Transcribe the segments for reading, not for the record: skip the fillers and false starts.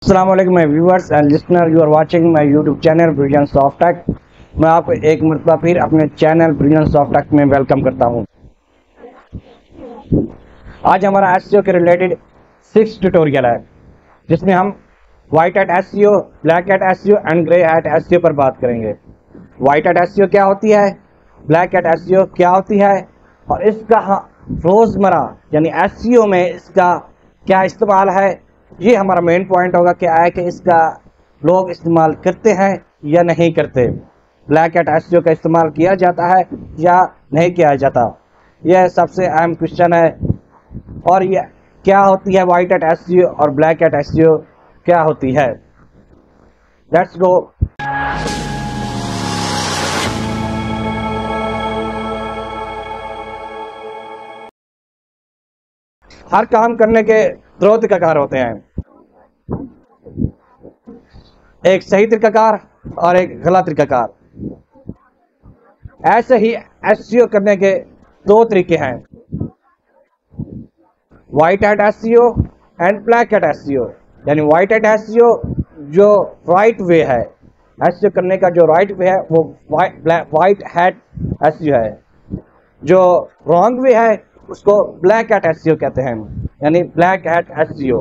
अस्सलाम वालेकुम my viewers and listener, you are watching my YouTube channel brilliance of tech. मैं आपको एक मरतबा फिर अपने चैनल ब्रिलियंस ऑफ टेक में वेलकम करता हूं। आज हमारा एसईओ के रिलेटेड 6 ट्यूटोरियल है, जिसमें हम white hat SEO, black hat SEO and grey hat SEO पर बात करेंगे। वाइट हैट एसईओ क्या होती है, ब्लैक हैट एसईओ क्या होती है और इसका रोज़मर्रा यानी एसईओ में इसका क्या इस्तेमाल है, ये हमारा मेन पॉइंट होगा कि आया कि इसका लोग इस्तेमाल करते हैं या नहीं करते। ब्लैक हैट एसईओ का इस्तेमाल किया जाता है या नहीं किया जाता, यह सबसे अहम क्वेश्चन है। और ये क्या होती है वाइट हैट एसईओ और ब्लैक हैट एसईओ क्या होती है, लेट्स गो। हर काम करने के दो तरीकाकार होते हैं, एक सही तरीकाकार और एक गलत तरीकाकार। ऐसे ही एसईओ करने के दो तरीके हैं, white hat SEO and black hat SEO. यानी वाइट हैट एसईओ जो राइट वे है, एसईओ करने का जो राइट वे है वो वाइट हैट एसईओ है। जो रॉन्ग वे है उसको ब्लैक हैट एसईओ कहते हैं, यानी black hat SEO.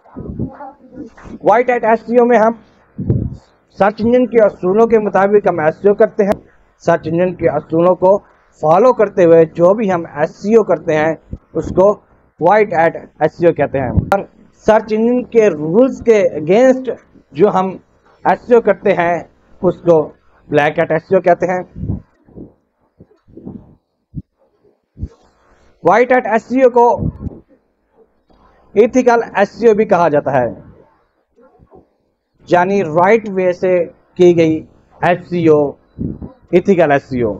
White hat SEO में हम सर्च इंजन के असूलों के मुताबिक हम एसईओ करते हैं। सर्च इंजन के असूलों को फॉलो करते हुए जो भी हम एसईओ करते हैं उसको वाइट हैट एसईओ कहते हैं। और सर्च इंजन के रूल्स के अगेंस्ट जो हम एसईओ करते हैं उसको ब्लैक हैट एसईओ कहते हैं। वाइट हैट एसईओ को एथिकल एसईओ भी कहा जाता है, यानी राइट वे से की गई एसईओ, एथिकल एसईओ।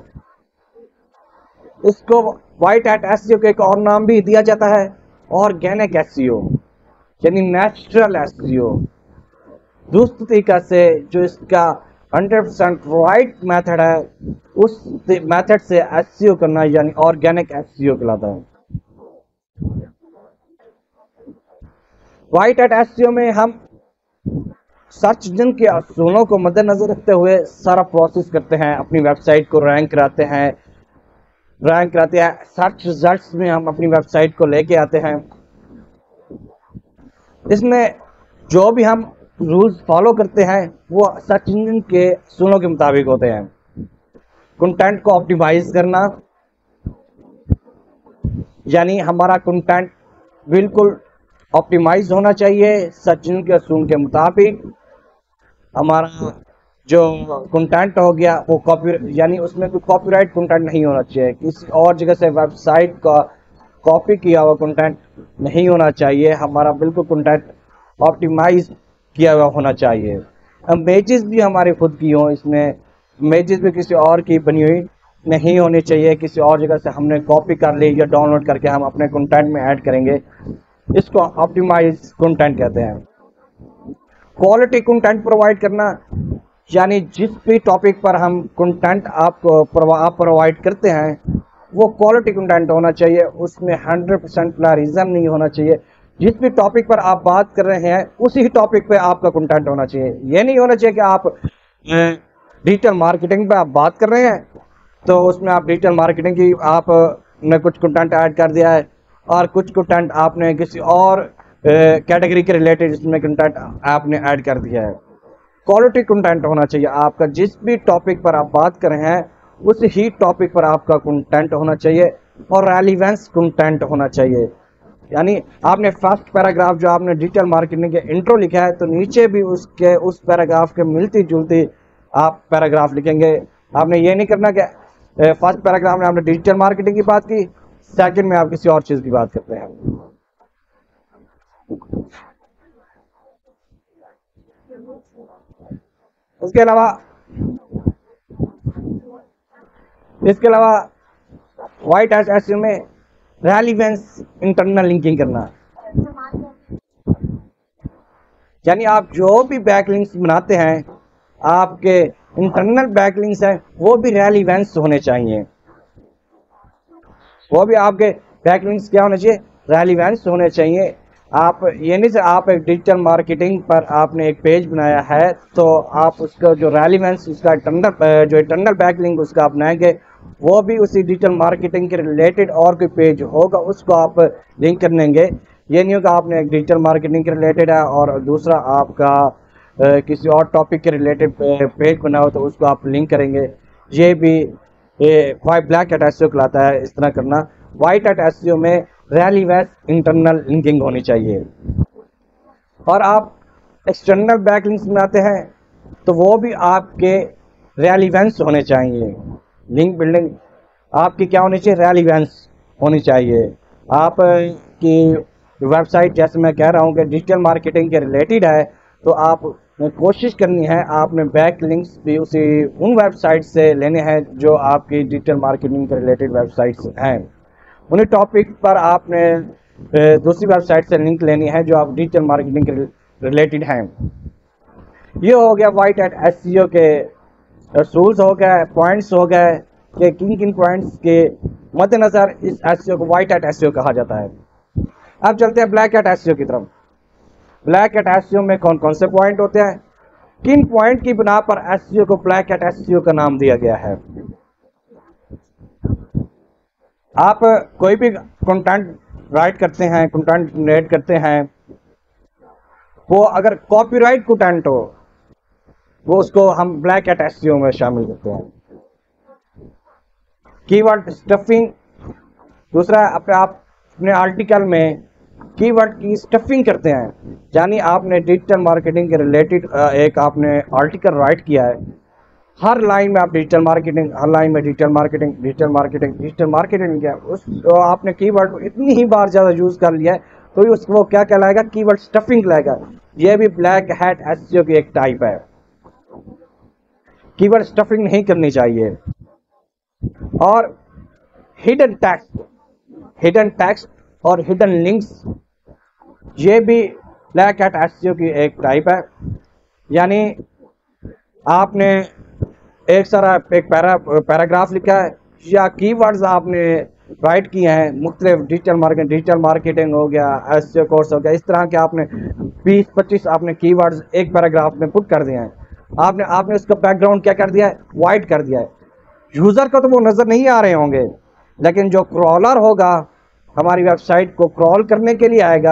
इसको वाइट हैट एसईओ को एक और नाम भी दिया जाता है, ऑर्गेनिक एसईओ, यानी नेचुरल एसईओ। दूसरे तरीका से जो इसका 100% राइट मेथड है, उस मेथड से एसईओ करना यानी ऑर्गेनिक एसईओ कहलाता है। वाइट हैट एसईओ में हम सर्च इंजन के असूलों को मद्देनजर रखते हुए सारा प्रोसेस करते हैं, अपनी वेबसाइट को रैंक कराते हैं। सर्च रिजल्ट्स में हम अपनी वेबसाइट को लेके आते हैं। इसमें जो भी हम रूल्स फॉलो करते हैं वो सर्च इंजन के असूलों के मुताबिक होते हैं। कंटेंट को ऑप्टिमाइज करना, यानी हमारा कंटेंट बिल्कुल ऑप्टिमाइज होना चाहिए सर्च इंजन के असूल के मुताबिक। हमारा जो कंटेंट हो गया वो यानी उसमें कोई कॉपीराइट कंटेंट नहीं होना चाहिए, किसी और जगह से वेबसाइट का कॉपी किया हुआ कंटेंट नहीं होना चाहिए। हमारा बिल्कुल कंटेंट ऑप्टिमाइज किया हुआ होना चाहिए। इमेजेस भी हमारी खुद की हो, इसमें इमेजेस भी किसी और की बनी हुई नहीं होनी चाहिए, किसी और जगह से हमने कॉपी कर ली या डाउनलोड करके हम अपने कंटेंट में ऐड करेंगे, इसको ऑप्टिमाइज कंटेंट कहते हैं। क्वालिटी कंटेंट प्रोवाइड करना, यानी जिस भी टॉपिक पर हम कंटेंट आप प्रोवाइड करते हैं वो क्वालिटी कंटेंट होना चाहिए, उसमें 100% प्लेगरिज्म नहीं होना चाहिए। जिस भी टॉपिक पर आप बात कर रहे हैं उसी टॉपिक पे आपका कंटेंट होना चाहिए। ये नहीं होना चाहिए कि आप डिजिटल मार्केटिंग पे आप बात कर रहे हैं तो उसमें आप डिजिटल मार्केटिंग की आपने कुछ कंटेंट ऐड कर दिया है और कुछ कंटेंट आपने किसी और कैटेगरी के रिलेटेड इसमें कंटेंट आपने ऐड कर दिया है। क्वालिटी कंटेंट होना चाहिए आपका, जिस भी टॉपिक पर आप बात कर रहे हैं उस ही टॉपिक पर आपका कंटेंट होना चाहिए और रेलिवेंस कंटेंट होना चाहिए। यानी आपने फर्स्ट पैराग्राफ जो आपने डिजिटल मार्केटिंग के इंट्रो लिखा है तो नीचे भी उसके उस पैराग्राफ के मिलती जुलती आप पैराग्राफ लिखेंगे। आपने ये नहीं करना कि फर्स्ट पैराग्राफ में आपने डिजिटल मार्केटिंग की बात की, सेकंड में आप किसी और चीज की बात करते हैं। इसके अलावा वाइट हैट एसईओ में रेलिवेंस इंटरनल लिंकिंग करना, यानी आप जो भी बैकलिंक्स बनाते हैं आपके इंटरनल बैकलिंक्स हैं वो भी रेलिवेंस होने चाहिए। वो भी आपके बैकलिंक्स क्या होने चाहिए, रेलिवेंस होने चाहिए। आप ये नहीं से आप एक डिजिटल मार्केटिंग पर आपने एक पेज बनाया है तो आप उसका जो रेलिवेंस उसका इंटरनल बैकलिंक उसका आप बनाएंगे, वो भी उसी डिजिटल मार्केटिंग के रिलेटेड और कोई पेज होगा उसको आप लिंक कर लेंगे। ये नहीं होगा आपने एक डिजिटल मार्केटिंग के रिलेटेड है और दूसरा आपका किसी और टॉपिक के रिलेटेड पेज बना हो तो उसको आप लिंक करेंगे। ये भी ब्लैक हैट एसईओ कहलाता है इस तरह करना। वाइट हैट एसईओ में रेलिवेंस इंटरनल लिंकिंग होनी चाहिए। और आप एक्सटर्नल बैकलिंक्स बनाते हैं तो वो भी आपके रेलिवेंस होने चाहिए। लिंक बिल्डिंग आपकी क्या होनी चाहिए, रेलिवेंस होनी चाहिए। आप की वेबसाइट जैसे मैं कह रहा हूँ कि डिजिटल मार्केटिंग के रिलेटेड है तो आप कोशिश करनी है आपने बैक लिंक्स भी उसी उन वेबसाइट से लेने हैं जो आपकी डिजिटल मार्केटिंग के रिलेटेड वेबसाइट्स हैं। उन्हीं टॉपिक पर आपने दूसरी वेबसाइट से लिंक लेनी है जो आप डिजिटल मार्केटिंग के रिलेटेड हैं। ये हो गया वाइट हैट एसईओ के रूल्स हो गए, पॉइंट्स हो गए कि किन किन पॉइंट्स के मद्देनजर इस एसईओ को वाइट हैट एसईओ कहा जाता है। अब चलते हैं ब्लैक हैट एसईओ की तरफ। ब्लैक हैट एसईओ में कौन कौन से पॉइंट होते हैं, किन पॉइंट की बिना पर एसईओ को ब्लैक हैट एसईओ का नाम दिया गया है। आप कोई भी कंटेंट राइट करते हैं, कंटेंट जनरेट करते हैं, वो अगर कॉपीराइट कंटेंट हो वो उसको हम ब्लैक हैट एसईओ में शामिल करते हैं। कीवर्ड स्टफिंग, दूसरा अपने आर्टिकल में कीवर्ड की स्टफिंग करते हैं, यानी आपने डिजिटल मार्केटिंग के रिलेटेड एक आपने आर्टिकल राइट किया है, हर लाइन में आप डिजिटल मार्केटिंग, हर लाइन में digital marketing digital marketing digital marketing किया, उस तो आपने कीवर्ड को इतनी ही बार ज़्यादा यूज़ कर लिया है तो उसको क्या कहलाएगा, कीवर्ड स्टफिंग कहलाएगा। यह भी ब्लैक हैट एसईओ की एक टाइप है। कीवर्ड स्टफिंग नहीं करनी चाहिए। और हिडन टेक्स्ट और हिडन लिंक्स, ये भी ब्लैक हैट एसईओ की एक टाइप है। यानी आपने एक पैराग्राफ लिखा है या कीवर्ड्स आपने राइट किए हैं मुख्तलिफ डिजिटल मार्केटिंग हो गया, एसईओ कोर्स हो गया, इस तरह के आपने 20-25 आपने कीवर्ड्स एक पैराग्राफ में पुट कर दिए हैं। आपने उसका बैकग्राउंड क्या कर दिया है, वाइट कर दिया है। यूज़र को तो वो नज़र नहीं आ रहे होंगे, लेकिन जो क्रॉलर होगा हमारी वेबसाइट को क्रॉल करने के लिए आएगा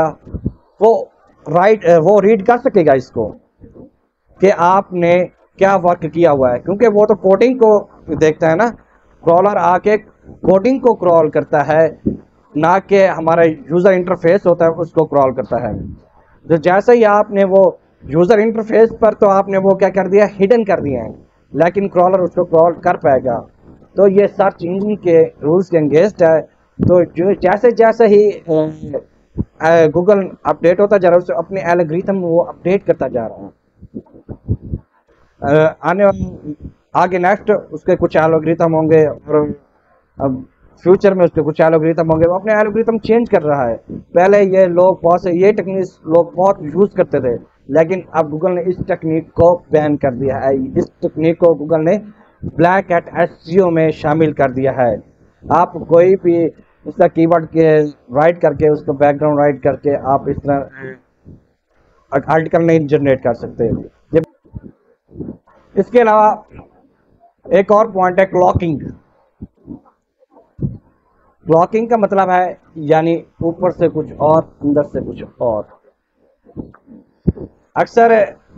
वो रीड कर सकेगा इसको कि आपने क्या वर्क किया हुआ है, क्योंकि वो तो कोडिंग को देखता है ना। क्रॉलर आके कोडिंग को क्रॉल करता है, ना कि हमारा यूज़र इंटरफेस होता है उसको क्रॉल करता है। तो जैसे ही आपने वो यूज़र इंटरफेस पर तो आपने वो क्या कर दिया, हिडन कर दिया है, लेकिन क्रॉलर उसको क्रॉल कर पाएगा। तो ये सर्च इंजन के रूल्स के अगेंस्ट है। तो जो जैसे जैसे ही गूगल अपडेट होता जा रहा है उससे अपने एल्गोरिथम वो अपडेट करता जा रहा है। आगे नेक्स्ट उसके कुछ एल्गोरिथम होंगे और अब फ्यूचर में उसके कुछ एल्गोरिथम होंगे, वो अपने एल्गोरिथम चेंज कर रहा है। पहले ये लोग बहुत से ये टेक्निक लोग बहुत यूज़ करते थे, लेकिन अब गूगल ने इस टेक्निक को बैन कर दिया है। इस टेक्निक को गूगल ने ब्लैक हैट एसईओ में शामिल कर दिया है। आप कोई भी उसका कीवर्ड के राइट करके उसको बैकग्राउंड राइट करके आप इस तरह आर्टिकल नहीं जनरेट कर सकते। इसके अलावा एक और पॉइंट है क्लॉकिंग। क्लॉकिंग का मतलब है यानी ऊपर से कुछ और अंदर से कुछ और। अक्सर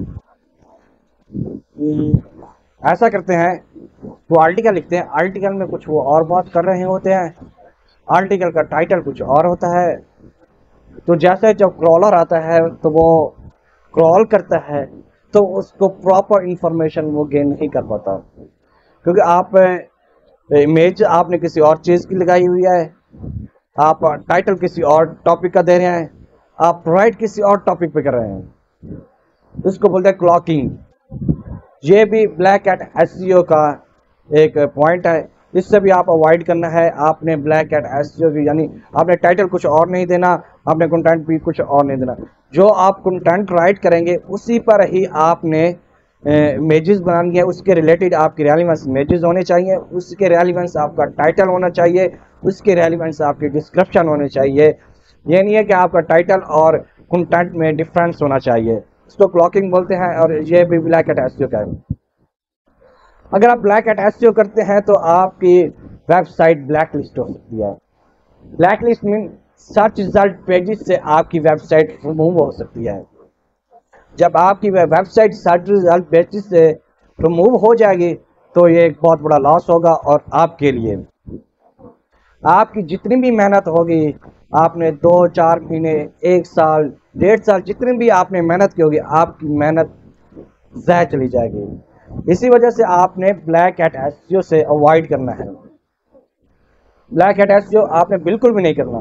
ऐसा करते हैं, वो आर्टिकल लिखते हैं, आर्टिकल में कुछ वो और बात कर रहे होते हैं, आर्टिकल का टाइटल कुछ और होता है। तो जैसे जब क्रॉलर आता है तो वो क्रॉल करता है तो उसको प्रॉपर इंफॉर्मेशन वो गेन नहीं कर पाता, क्योंकि आप इमेज आपने किसी और चीज़ की लगाई हुई है, आप टाइटल किसी और टॉपिक का दे रहे हैं, आप राइट किसी और टॉपिक पे कर रहे हैं। इसको बोलते हैं क्लॉकिंग। ये भी ब्लैक हैट एसईओ का एक पॉइंट है, इससे भी आप अवॉइड करना है। आपने ब्लैक हैट एसईओ की यानी आपने टाइटल कुछ और नहीं देना, आपने कंटेंट भी कुछ और नहीं देना। जो आप कंटेंट राइट करेंगे उसी पर ही आपने इमेजेस बनानी है, उसके रिलेटेड आपकी रेलिवेंस इमेजेस होने चाहिए, उसके रेलिवेंस आपका टाइटल होना चाहिए, उसके रेलिवेंस आपकी डिस्क्रिप्शन होने चाहिए। ये नहीं है कि आपका टाइटल और कंटेंट में डिफरेंस होना चाहिए, इसको क्लॉकिंग बोलते हैं और ये भी ब्लैक हैट एसईओ का है। अगर आप ब्लैक हैट एसईओ करते हैं तो आपकी वेबसाइट ब्लैक लिस्ट हो सकती है। Black list mean search result pages से आपकी वेबसाइट रिमूव हो सकती है। जब आपकी वेबसाइट सर्च रिजल्ट पेजेस से रिमूव हो जाएगी तो ये एक बहुत बड़ा लॉस होगा और आपके लिए आपकी जितनी भी मेहनत होगी, आपने 2-4 महीने, 1 साल, 1.5 साल जितनी भी आपने मेहनत की होगी, आपकी मेहनत ज़ाया चली जाएगी। इसी वजह से आपने ब्लैक हैट एसईओ से अवॉइड करना है। ब्लैक हैट एसईओ आपने बिल्कुल भी नहीं करना।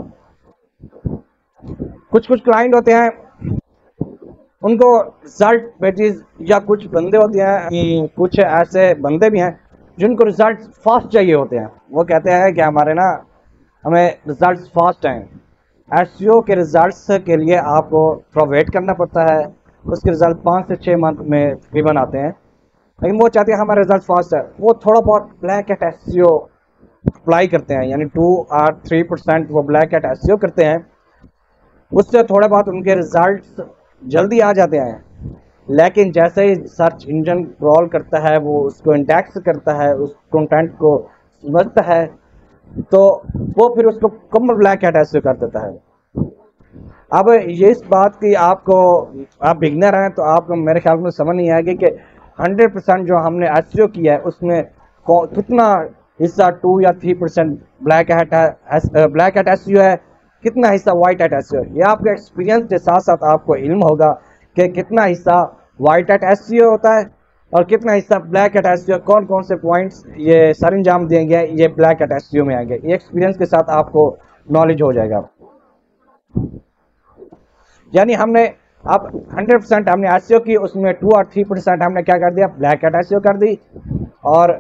कुछ क्लाइंट होते हैं, उनको रिजल्ट पेजेस या कुछ बंदे होते हैं, कुछ ऐसे बंदे भी हैं जिनको रिजल्ट फास्ट चाहिए होते हैं। वो कहते हैं कि हमें रिजल्ट फास्ट हैं। एसईओ के रिजल्ट्स के लिए आपको थोड़ा वेट करना पड़ता है, उसके रिजल्ट 5 से 6 मंथ में तकरीबन आते हैं, लेकिन वो चाहते हैं हमारा रिजल्ट फास्ट है। वो थोड़ा बहुत ब्लैक हैट एसईओ अप्लाई करते हैं, यानी 2 और 3% वो ब्लैक हैट एसईओ करते हैं, उससे थोड़े बहुत उनके रिजल्ट जल्दी आ जाते हैं। लेकिन जैसे ही सर्च इंजन क्रॉल करता है, वो उसको इंडेक्स करता है, उस कंटेंट को समझता है, तो वो फिर उसको कम ब्लैक हैट एसईओ कर देता है। अब ये इस बात की आप बिगनर हैं तो आपको मेरे ख्याल में समझ नहीं आएगी कि 100% जो हमने एसईओ किया है उसमें कितना हिस्सा 2 या 3% ब्लैक हैट एसईओ है, कितना हिस्सा वाइट हैट एसईओ है। ये आपके एक्सपीरियंस के साथ साथ आपको इल्म होगा कि कितना हिस्सा वाइट हैट एसईओ होता है और कितना हिस्सा ब्लैक हैट एसईओ, कौन कौन से पॉइंट्स ये सरंजाम देंगे ये ब्लैक हैट एसईओ में आएंगे। ये एक्सपीरियंस के साथ आपको नॉलेज हो जाएगा। यानी हमने अब 100% हमने एसईओ की, उसमें 2 और 3% हमने क्या कर दिया, ब्लैक हैट एसईओ कर दी, और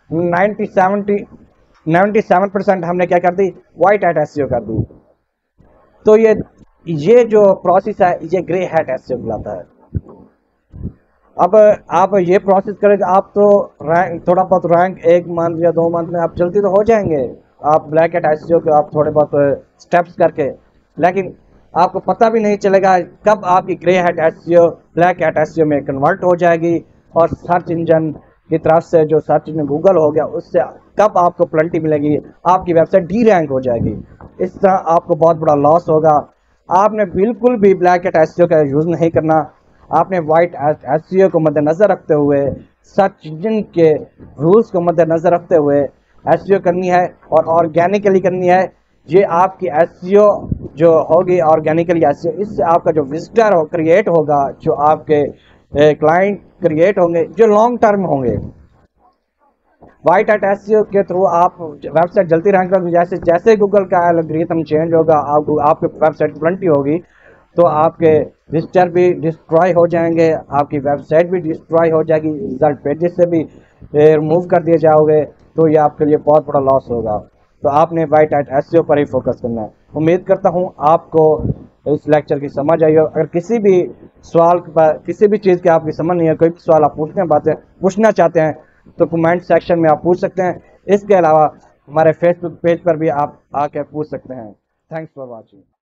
97% हमने क्या कर दी, वाइट हैट एसईओ कर दी। तो ये जो प्रोसेस है ये ग्रे हैट एसईओ कहलाता है। अब आप ये प्रोसेस करेंगे, आप तो थोड़ा बहुत रैंक 1 मंथ या 2 मंथ में आप जल्दी तो हो जाएंगे, आप ब्लैक हैट एसईओ के आप थोड़े बहुत स्टेप्स करके, लेकिन आपको पता भी नहीं चलेगा कब आपकी grey hat SEO black hat SEO में कन्वर्ट हो जाएगी, और सर्च इंजन की तरफ से जो सर्च इंजन गूगल हो गया उससे कब आपको प्लेंटी मिलेगी, आपकी वेबसाइट डी रैंक हो जाएगी। इस तरह आपको बहुत बड़ा लॉस होगा। आपने बिल्कुल भी ब्लैक हैट एसईओ का यूज़ नहीं करना। आपने वाइट एसईओ को मद्देनज़र रखते हुए, सर्च इंजन के रूल्स को मद्देनज़र रखते हुए एसईओ करनी है, और ऑर्गेनिकली करनी है। ये आपकी एसईओ जो होगी ऑर्गेनिकली एसईओ, इससे आपका जो विजिटर क्रिएट होगा, जो आपके क्लाइंट क्रिएट होंगे, जो लॉन्ग टर्म होंगे। वाइट हैट एसईओ के थ्रू आप वेबसाइट जल्दी रैंक करोगे, जैसे जैसे गूगल का एल्गोरिथम चेंज होगा, आपके वेबसाइट प्लेंटी होगी, तो आपके विजिटर भी डिस्ट्रॉय हो जाएंगे, आपकी वेबसाइट भी डिस्ट्रॉय हो जाएगी, रिजल्ट पेजेस से भी रिमूव कर दिए जाओगे, तो ये आपके लिए बहुत बड़ा लॉस होगा। तो आपने वाइट हैट एसईओ पर ही फोकस करना है। उम्मीद करता हूँ आपको इस लेक्चर की समझ आई हो। अगर किसी भी सवाल पर, किसी भी चीज़ की आपकी समझ नहीं है, कोई भी सवाल आप पूछना चाहते हैं, तो कमेंट सेक्शन में आप पूछ सकते हैं। इसके अलावा हमारे फेसबुक पेज पर भी आप आके पूछ सकते हैं। Thanks for watching.